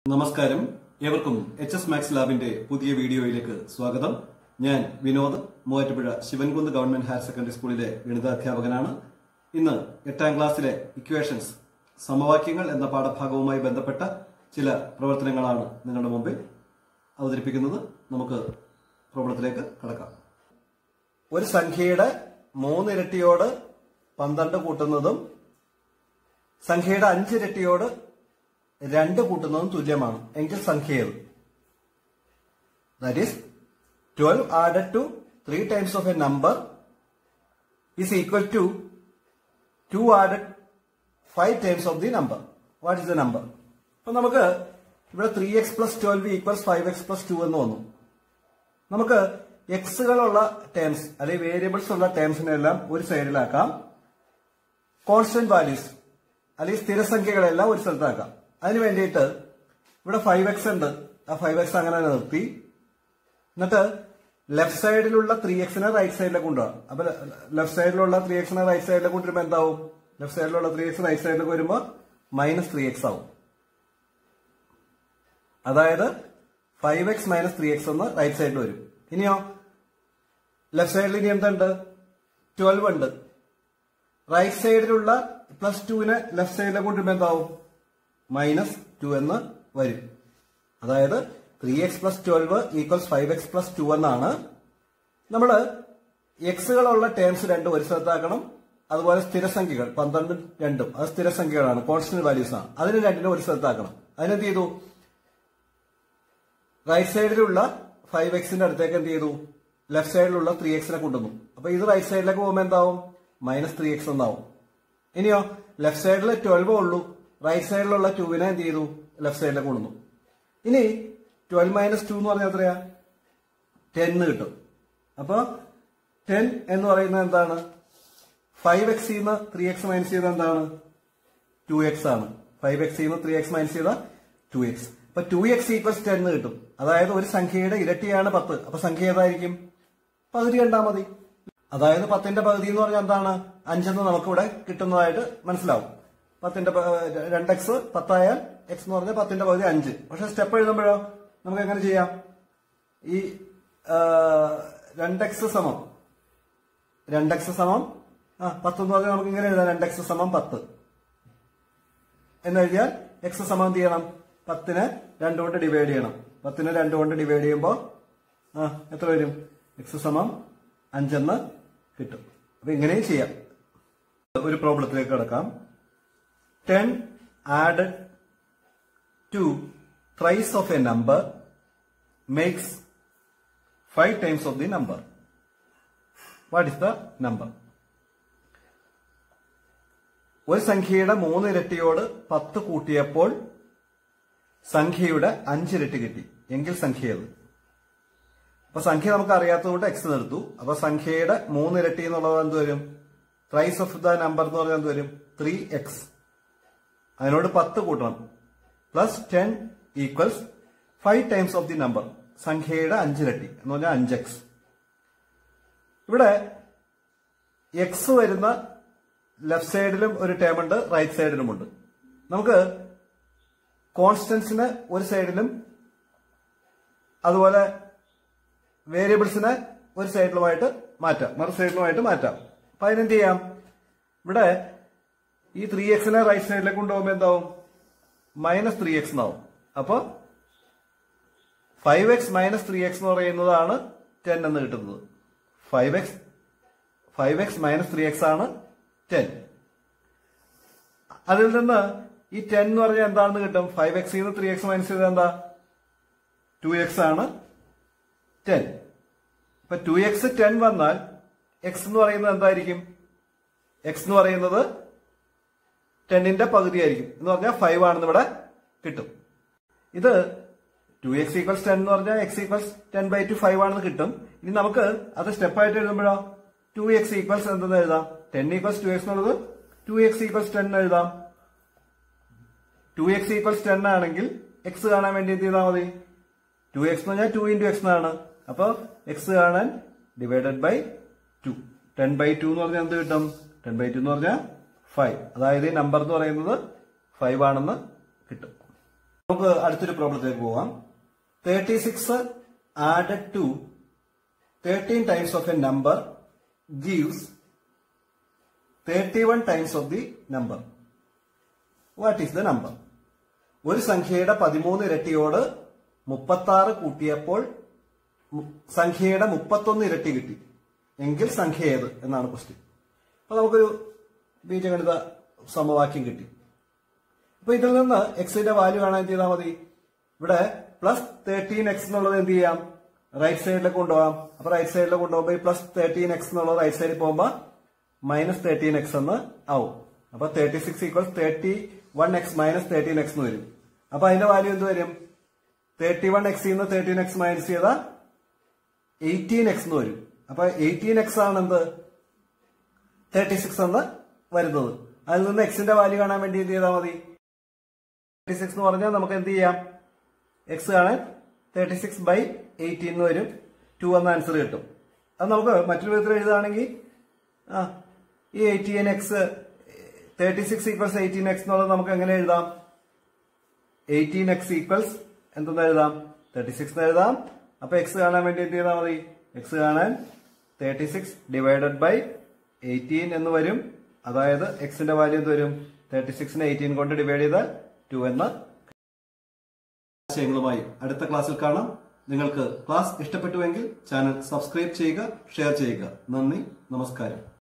നമസ്കാരം, ഏവർക്കും H maths ലാബിന്റെ പുതിയ വീഡിയോയിലേക്ക് സ്വാഗതം. ഞാൻ Vinod, Muvattupuzha Sivankunnu government higher secondary സ്കൂളിലെ ഗണിതാധ്യാപകനാണ്. ഇന്ന് 8ാം ക്ലാസ്സിലെ ഇക്വേഷൻസ് സമവാക്യങ്ങൾ എന്ന പാഠഭാഗവുമായി ബന്ധപ്പെട്ട ചില പ്രവർത്തനങ്ങളാണ് നിങ്ങളുടെ മുമ്പിൽ അവതരിപ്പിക്കുന്നത്. നമുക്ക് പ്രോബ്ലത്തിലേക്ക് കടക്കാം. ഒരു സംഖ്യയുടെ 3 ഇരട്ടിയോട് 12 കൂട്ടുന്നതും സംഖ്യയുടെ 5 ഇരട്ടിയോട് 2 കൂട്ടുന്നതും തുല്യമാണ് എങ്കിൽ സംഖ്യ ഏത്? That is 12 added to 3 times of a number is equal to 2 added 5 times of the number. What is the number? അപ്പോൾ നമുക്ക് ഇവിടെ 3x plus 12 equals 5x plus 2 എന്ന് വന്നു. നമുക്ക് എക്സുകളുള്ള ടേംസ് അല്ലെങ്കിൽ വേരിയബിൾസ് ഉള്ള ടേംസിനെല്ലാം ഒരു സൈഡിലാക്കാം, കോൺസ്റ്റന്റ് വാല്യൂസ് അല്ലെങ്കിൽ സ്ഥിരസംഖ്യകളെല്ലാം ഒരു സ്ഥലത്താക്കാം. അതിന് വേണ്ടിയിട്ട് ഇവിടെ 5x ഉണ്ട്, ആ 5x അങ്ങനെ നിർത്തി. എന്നിട്ട് ലെഫ്റ്റ് സൈഡിലുള്ള 3xനെ റൈറ്റ് സൈഡിലേക്ക് കൊണ്ടുപോകാം. അപ്പൊ ലെഫ്റ്റ് സൈഡിലുള്ള 3xനെ റൈറ്റ് സൈഡിലേക്ക് കൊണ്ടുവരുമ്പോ എന്താവും? ലെഫ്റ്റ് സൈഡിലുള്ള 3x റൈറ്റ് സൈഡിലേക്ക് വരുമ്പോ -3x ആവും. അതായത് 5x - 3x ഒന്ന് റൈറ്റ് സൈഡിൽ വരും. ഇനിയോ ലെഫ്റ്റ് സൈഡിൽ ഇനി എന്തുണ്ട്? 12 ഉണ്ട്. റൈറ്റ് സൈഡിലുള്ള +2നെ ലെഫ്റ്റ് സൈഡിലേക്ക് കൊണ്ടുവരുമ്പോ എന്താവും? -2 എന്ന് വരും. അതായത് 3x plus 12 equals 5x plus 2 എന്നാണ്. നമ്മള് എക്സുകളുള്ള ടേംസ് രണ്ടും ഒരു സ്ഥലത്താക്കണം. അതുപോലെ സ്ഥിരസംഖ്യകൾ 12 2 അത് സ്ഥിരസംഖ്യകളാണ്, കോൺസ്റ്റന്റ് വാല്യൂസ് ആണ്. അതിന് രണ്ടിനും ഒരു സ്ഥലത്താക്കണം. അതിനെന്ത് ചെയ്തു? റൈറ്റ് സൈഡിലുള്ള 5xന്റെ അടുത്തേക്ക് എന്ത് ചെയ്തു? ലെഫ്റ്റ് സൈഡിലുള്ള 3xനെ കൊണ്ടുവന്നു. അപ്പൊ ഇത് റൈറ്റ് സൈഡിലേക്ക് പോകുമ്പോ എന്താവും? -3x എന്നാവും. ഇനിയോ ലെഫ്റ്റ് സൈഡിൽ 12 ഉള്ളൂ, റൈറ്റ് സൈഡിലുള്ള 2വിനെ എന്ത് ചെയ്തു? ലെഫ്റ്റ് സൈഡിലേക്ക് കൊണ്ടുവന്നു. ഇനി 12 - 2 എന്ന് പറഞ്ഞാൽ എത്രയാ? 10 കിട്ടും. അപ്പൊ 10 എന്ന് പറയുന്നത് എന്താണ്? 5x ന്ന് 3x മൈനസ് ചെയ്ത എന്താണ്? 2x ആണ്. 5x ന്ന് 3x മൈനസ് ചെയ്ത 2x. അപ്പൊ 2x ഈക്വൽസ് 10 കിട്ടും. അതായത് ഒരു സംഖ്യയുടെ ഇരട്ടിയാണ് 10. അപ്പൊ സംഖ്യ ഏതായിരിക്കും? പകുതി കണ്ടാൽ മതി. അതായത് 10ന്റെ പകുതി എന്ന് പറഞ്ഞാൽ എന്താണ്? 5 എന്ന് നമുക്കിവിടെ കിട്ടുന്നതായിട്ട് മനസ്സിലാവും. 10ന്റെ 2x 10 ആയാൽ x എന്ന് പറഞ്ഞാൽ 10ന്റെ പകുതി 5. പക്ഷെ സ്റ്റെപ്പ് എഴുതുമ്പോഴോ നമുക്ക് എങ്ങനെ ചെയ്യാം? ഈ 2x സമം 10 എന്ന് പറഞ്ഞാൽ നമുക്ക് ഇങ്ങനെ എഴുതാം. 2x സമം 10 എന്നെഴുതിയാൽ x സമം എന്ത് ചെയ്യണം? 10നെ 2 കൊണ്ട് ഡിവൈഡ് ചെയ്യണം. 10നെ 2 കൊണ്ട് ഡിവൈഡ് ചെയ്യുമ്പോൾ എത്ര വരും? x സമം 5 എന്ന് കിട്ടും. അപ്പൊ ഇങ്ങനെയും ചെയ്യാം. ഒരു പ്രോബ്ലത്തിലേക്ക് കിടക്കാം. 10 added to thrice of a number makes 5 times of the number. What is the number? ഒരു സംഖ്യയുടെ 3 ഇരട്ടിയോട് 10 കൂട്ടിയപ്പോൾ സംഖ്യയുടെ 5 ഇരട്ടി കിട്ടി എങ്കിൽ സംഖ്യ ഏത്? അപ്പൊ സംഖ്യ നമുക്ക് അറിയാത്തതുകൊണ്ട് x നിർത്തും. അപ്പൊ സംഖ്യയുടെ 3 ഇരട്ടി എന്നുള്ളത് എന്ത് വരും? thrice of the number എന്ന് പറഞ്ഞാൽ എന്ത് വരും? 3x. അതിനോട് 10 കൂട്ടണം. Plus 10 equals 5 times of the number. സംഖ്യയുടെ 5 ഇരട്ടി എന്ന് പറഞ്ഞാൽ 5x. ഇവിടെ x വരുന്ന ലെഫ്റ്റ് സൈഡിലും ഒരു ടേം ഉണ്ട്, റൈറ്റ് സൈഡിലുമുണ്ട്. നമുക്ക് കോൺസ്റ്റന്റ്സിനെ ഒരു സൈഡിലും അതുപോലെ വേരിയബിൾസിനെ ഒരു സൈഡിലുമായിട്ട് മാറ്റാം, മറു സൈഡിലുമായിട്ട് മാറ്റാം. അപ്പൊ അതിനെന്ത് ചെയ്യാം? ഇവിടെ ഈ 3xനെ റൈറ്റ് സൈഡിലേക്ക് കൊണ്ടുപോകുമ്പോൾ എന്താവും? -3x എന്നാവും. അപ്പൊ 5x - 3x എന്ന് പറയുന്നതാണ് 10 എന്ന് കിട്ടുന്നത്. 5x - 3x ആണ് 10. അതിൽ നിന്ന് ഈ 10 എന്ന് പറഞ്ഞാൽ എന്താണെന്ന് കിട്ടും? 5x ന്ന് 3x മൈനസ് ചെയ്താൽ എന്താ? 2x ആണ് 10. അപ്പൊ 2x 10 വന്നാൽ x എന്ന് പറയുന്നത് എന്തായിരിക്കും? x എന്ന് പറയുന്നത് 10ന്റെ പകുതി ആയിരിക്കും. എന്ന് പറഞ്ഞാൽ 5 ആണെന്ന് ഇവിടെ കിട്ടും. ഇത് 2x ഈക്വൽസ് 10 എന്ന് പറഞ്ഞാൽ x ഈക്വൽസ് 10/2 5 ആണെന്ന് കിട്ടും. ഇനി നമുക്ക് അത് സ്റ്റെപ്പായിട്ട് എഴുതുമ്പോഴോ 2x ഈക്വൽസ് എന്തെന്ന് എഴുതാം? 10 ഈക്വൽസ് 2x എന്നുള്ളത് 2x ഈക്വൽസ് 10 എഴുതാം. 2x ഈക്വൽസ് 10 ആണെങ്കിൽ x കാണാൻ വേണ്ടി എന്ത് ചെയ്താൽ മതി? 2x എന്ന് പറഞ്ഞാൽ 2 × x എന്നാണ്. അപ്പൊ x കാണാൻ ഡിവൈഡഡ് ബൈ 2. 10/2 എന്ന് പറഞ്ഞാൽ എന്ത് കിട്ടും? 10/2 എന്ന് പറഞ്ഞാൽ 5. അതായത് ഈ നമ്പർ എന്ന് പറയുന്നത് 5 ആണെന്ന് കിട്ടും. നമുക്ക് അടുത്തൊരു പ്രോബ്ലത്തിലേക്ക് പോവാം. 36 added to 13 times of a number gives 31 times of the number. What is the number? ഒരു സംഖ്യയുടെ 13 ഇരട്ടിയോട് 36 കൂട്ടിയപ്പോൾ സംഖ്യയുടെ 31 ഇരട്ടി കിട്ടി എങ്കിൽ സംഖ്യ ഏത് എന്നാണ് ക്വസ്റ്റ്യൻ. അപ്പൊ നമുക്കൊരു ബീജഗണിത സമവാക്യം കിട്ടി. അപ്പൊ ഇതിൽ നിന്ന് എക്സിന്റെ വാല്യൂ കാണാൻ ചെയ്താൽ മതി. ഇവിടെ +13x എന്നുള്ളത് എന്ത് ചെയ്യാം, റൈറ്റ് സൈഡിലേക്ക് കൊണ്ടുപോകാം. അപ്പൊ റൈറ്റ് സൈഡിലേക്ക് കൊണ്ടുപോകുമ്പോൾ +13x എന്നുള്ളത് റൈറ്റ് സൈഡിൽ പോകുമ്പോ -13x എന്ന് ആവും. അപ്പൊ 36 = 31x - 13x എന്ന് വരും. അപ്പൊ അതിന്റെ വാല്യൂ എന്ത് വരും? 31x നിന്ന് 13x മൈനസ് ചെയ്താൽ 18x എന്ന് വരും. അപ്പൊ 18x ആണ് എന്ത് 36 എന്ന് വരുന്നത്. അതിൽ നിന്ന് എക്സിന്റെ വാല്യൂ കാണാൻ വേണ്ടി എന്ത് ചെയ്താൽ മതി? 36 എന്ന് പറഞ്ഞാൽ നമുക്ക് എന്ത് ചെയ്യാം, എക്സ് കാണാൻ 36/18 എന്ന് വരും. 2 എന്ന ആൻസർ കിട്ടും. അത് നമുക്ക് മറ്റൊരു വിധത്തിൽ എഴുതുകയാണെങ്കിൽ ഈ 18x 36 = 18x എന്നുള്ളത് നമുക്ക് എങ്ങനെ എഴുതാം? 18x എന്തെന്ന് എഴുതാം? 36 എന്ന് എഴുതാം. അപ്പൊ എക്സ് കാണാൻ വേണ്ടി എന്ത് ചെയ്താൽ മതി? എക്സ് കാണാൻ 36/18 എന്ന് വരും. അതായത് എക്സിന്റെ വാല്യൂ എന്ത് വരും? 36നെ 18 കൊണ്ട് ഡിവൈഡ് ചെയ്താൽ 2 എന്ന ആശയങ്ങളുമായി അടുത്ത ക്ലാസ്സിൽ കാണാം. നിങ്ങൾക്ക് ക്ലാസ് ഇഷ്ടപ്പെട്ടുവെങ്കിൽ ചാനൽ സബ്സ്ക്രൈബ് ചെയ്യുക, ഷെയർ ചെയ്യുക. നന്ദി, നമസ്കാരം.